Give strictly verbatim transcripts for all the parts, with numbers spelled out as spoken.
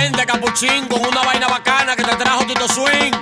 de capuchín con una vaina bacana que te trajo Tito Swing.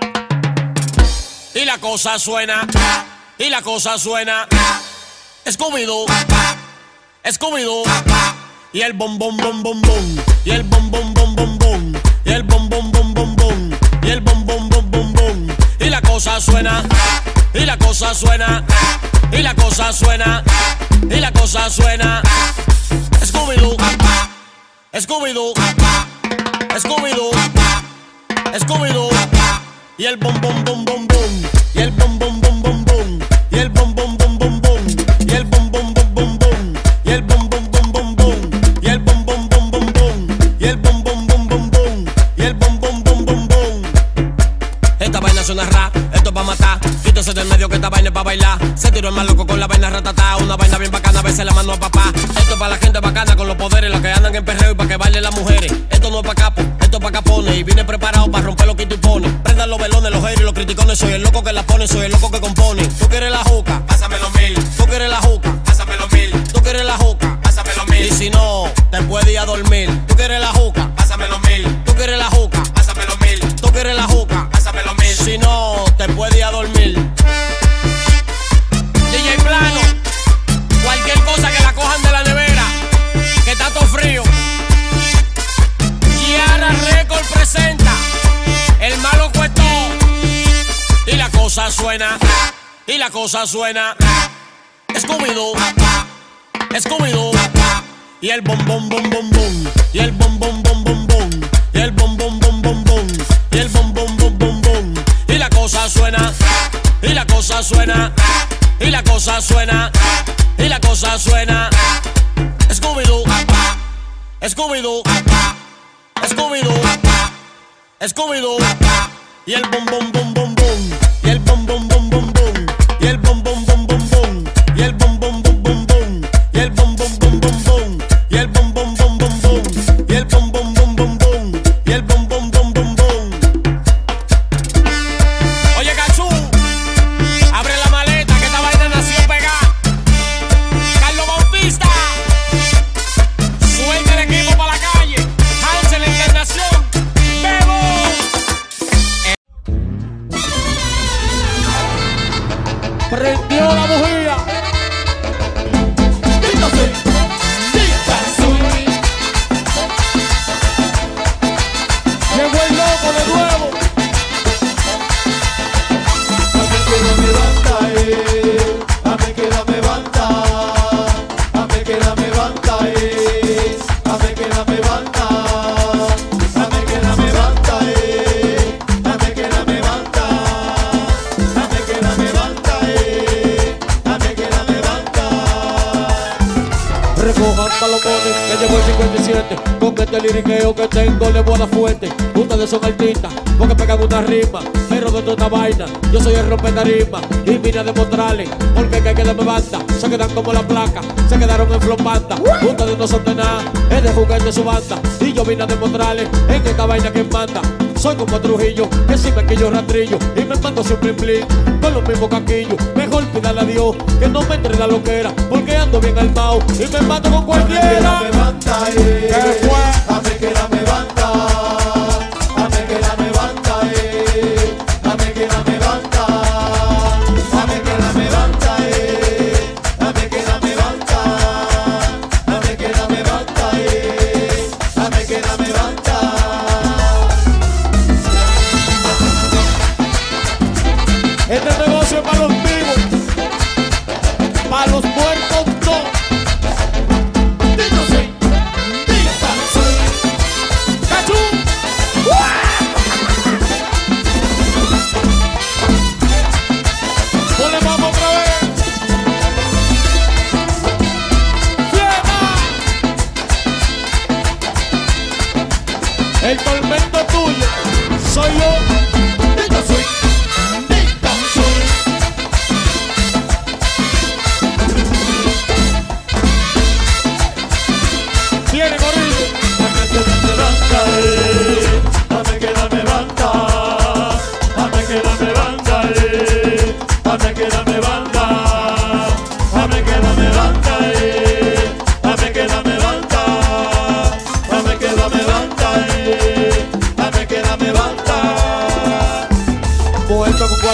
Y la cosa suena, y la cosa suena. Scooby-Doo, Scooby-Doo. Y el bom bom bom bom bom. Y el bom bom bom bom bom. Y el bom bom bom bom bom. Y el bom bom bom bom bom. Y la cosa suena, y la cosa suena. Y la cosa suena, y la cosa suena. Scooby-Doo, Scooby-Doo, Scooby-Doo, Scooby-Doo. Y el bom bom bom bom bom. Y el bom bom bom bom bom. Y el bom bom bom bom bom. Y el bom bom bom bom bom. Y el bom bom bom bom bom. Y el bom bom bom bom bom. Y el bom bom bom bom bom. Y el bom bom bom bom bom. Esta vaina suena rap, esto es pa' matar. Quítese del medio que esta vaina es pa' bailar. Se tiró el más loco con la vaina ratatá. Una vaina bien bacana, a veces la mano a papá. Esto es pa' la gente bacana con los poderes, los que andan en perreo y pa' que bailen las mujeres. Esto no es pa' capo, esto es pa' capones. Y vine preparado pa' romper lo que tú pones. Prendan los velones, los haters y los criticones. Soy el loco que la pone, soy el loco que compone. Tú quieres la juca, pásame los mil. Tú quieres la juca, pásame los mil. Tú quieres la juca, pásame los mil. Y si no, te puedes ir a dormir. Tú quieres la juca, pásame los mil. Tú quieres la juca, pásame los mil. Tú quieres la juca, pásame los mil. Si no, te puedes ir a dormir. D J Plano, cualquier cosa que la cojan de la nevera, que está todo frío. Giara Record presenta El Malo Cuesto. Y la cosa suena, y la cosa suena. Scooby-Doo, Scooby-Doo. Y el bom bom bom bom bom. Y el bom bom bom bom bom. Y el bom bom bom bom bom. Y el bom bom bom bom bom. Y la cosa suena, y la cosa suena. Y la cosa suena, y la cosa suena. Scooby-Doo, Scooby-Doo, Scooby-Doo, Scooby-Doo. Y el bom bom bom bom bom. Y el bom bom bom bom bom. Y el bom bom bom bom bom. Y el bom bom bom bom bom. Y el bom bom bom bom bom. Y el bom bom bom bom bom. Y el bom bom bom bom bom. Y el bom bom bom bom bom. Oye, Cachú, abre la maleta que esta vaina nació pegada. Carlos Bautista, suelta el equipo para la calle. Hansel Encarnación, Bebo. Prendió la bujía. Llegó el loco de nuevo. Ame que la me banda, ame que la me banda, eh. Ame que la me banda, ame que la me banda, eh. Ame que la me banda, ame que la me banda, eh. Ame que la me banda. Recojan palomones que llevo el cincuenta y siete. Con este liriqueo que tengo le voy a dar fuerte. Ustedes son artistas porque pegan una rima, pero de toda esta vaina yo soy el rompetarima. Y vine a demostrarles porque que hay que darme banda. Se quedan como la placa, se quedaron en flopanda. Ustedes no son de nada, es de juguete su banda. Y yo vine a demostrarles en esta vaina que manda. Soy como Trujillo, que si me quillo rastrillo y me mando sin blin blin con los mismos caquillos. Mejor pídale a Dios que no me entre la loquera, porque ando bien armado y me mato con cualquiera. Ame que la me banda, eh. ¿Qué fue? Ame que la me banda, ame que la me banda, eh. Ame que la me banda, ame que la me banda, eh. Ame que la me banda, ame que la me banda, eh. Ame que la me banda. Este negocio es para los vivos, para los muertos no. ¡Cachú! ¡Ponle vamos otra vez! ¡Fiesta! El tormento es tuyo, soy yo. Viene corriendo. Ame que la me banda, eh. Ame que la me banda, ame que la me banda, eh. Ame que la me banda, ame que la me banda, eh. Ame que la me banda, ame que la me banda, eh.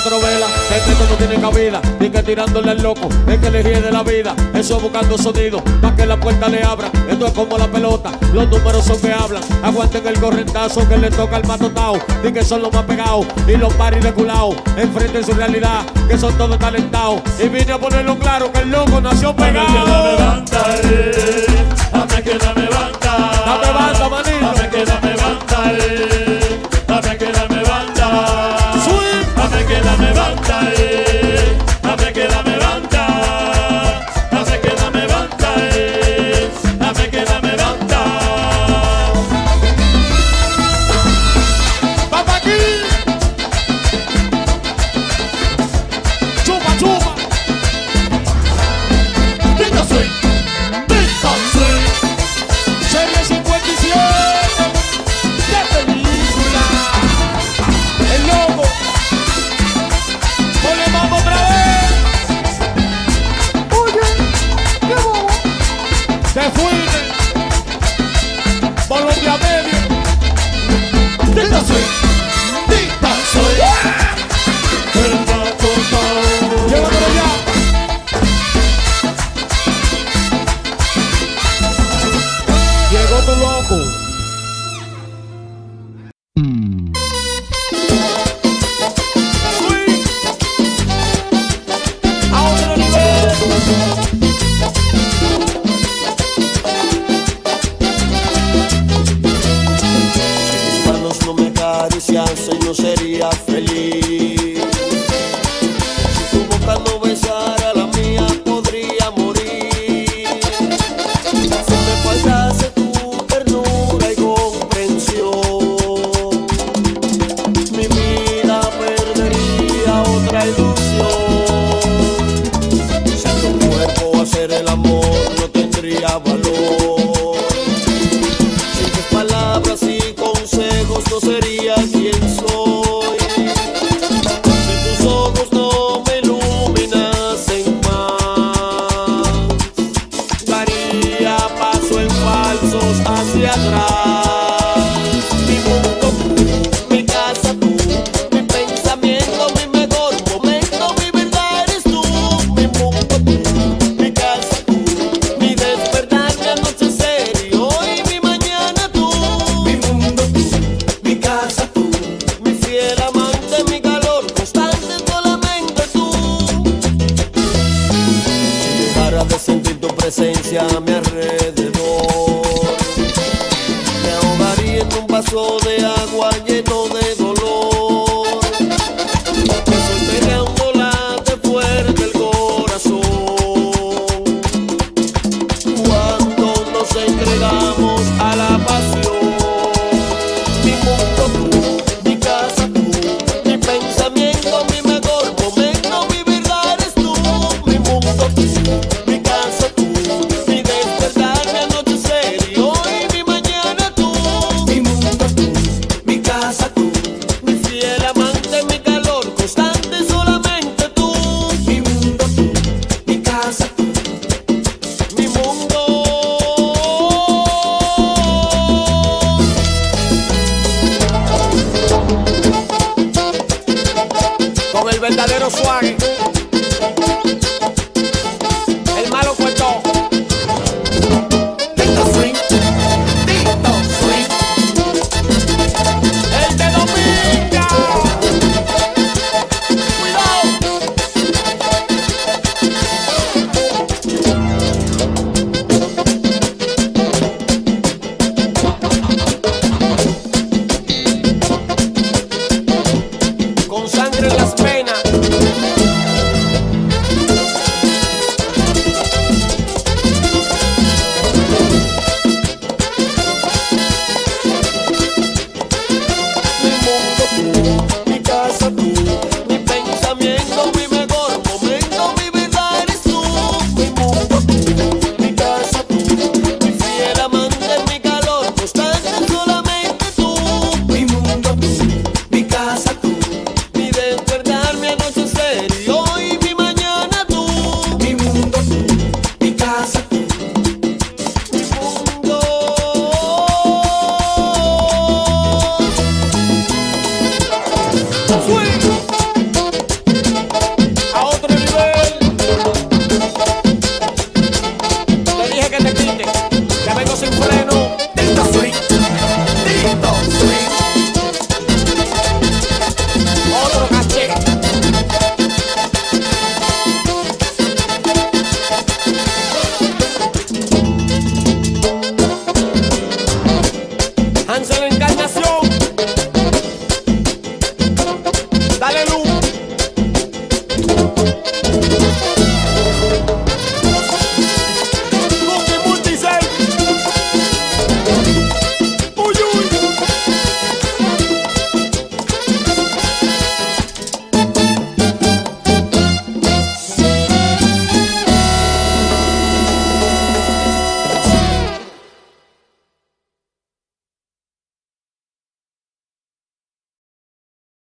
cuatro velas, es que esto no tiene cabida. Ni que tirándole al loco, es que elegí de la vida. Eso buscando sonido, pa' que la puerta le abra. Esto es como la pelota, los números son que hablan. Aguanten el correntazo que le toca al matotao. Di que son los más pegados y los paris de culao. Enfrenten su realidad, que son todos talentados. Y vine a ponerlo claro que el loco nació pegado. Dame banda, eh. Dame que dame banda. Dame banda, manito. Dame que dame banda, eh. Dame que dame banda. Swing. Dame que dame banda, eh. Dame que dame banda. Dame que dame banda, eh. Dame que dame banda. ¡Papá aquí! ¡Chupa, chupa! Tito Swing, Tito Swing. Serie cincuenta y siete. ¡Qué película! El loco. Ponle mambo otra vez. Oye, qué bobo. Te fuiste. Por los diabetes. Tito Swing, Tito Swing. El matotao. Llévatelo ya. Llegó tu loco. Swing. A otro nivel. Mis manos no me acariciasen, no sería feliz. Si tu boca no besara la mía, podría morir. Si me faltase tu ternura y comprensión, mi vida perdería otra ilusión. Si a tu cuerpo hacer el amor no tendría valor. Sin tus palabras y consejos no sería quien soy. Si tus ojos no me iluminasen más, daría paso en falsos hacia atrás. Mi mundo tú, mi casa tú, mi pensamiento, mi mejor momento, mi verdad eres tú. Mi mundo tú, mi casa tú, mi despertar, mi anochecer y hoy mi mañana tú. Mi mundo tú, mi casa tú, mi fiel amante, mi calor constante, solamente tú. Si dejara de sentir tu presencia a mi alrededor, me ahogaría en un vaso de agua lleno de dolor. Estoy peleando late fuerte el corazón cuando nos entregamos a la pasión. Mi mundo tú, mi casa tú, mi pensamiento, mi mejor momento, mi verdad eres tú. Mi mundo tú, mi casa tú, mi despertar, mi anochecer y hoy mi mañana tú. Mi mundo tú, mi casa tú, mi fiel amante, mi calor constante, solamente tú. Mi mundo tú, mi casa tú, mi mundo. Con el verdadero swag. El malo cuento. Tito Swing, Tito Swing. El de Dominga. Cuidado. Con sangre en las penas. Ansel Encarnación.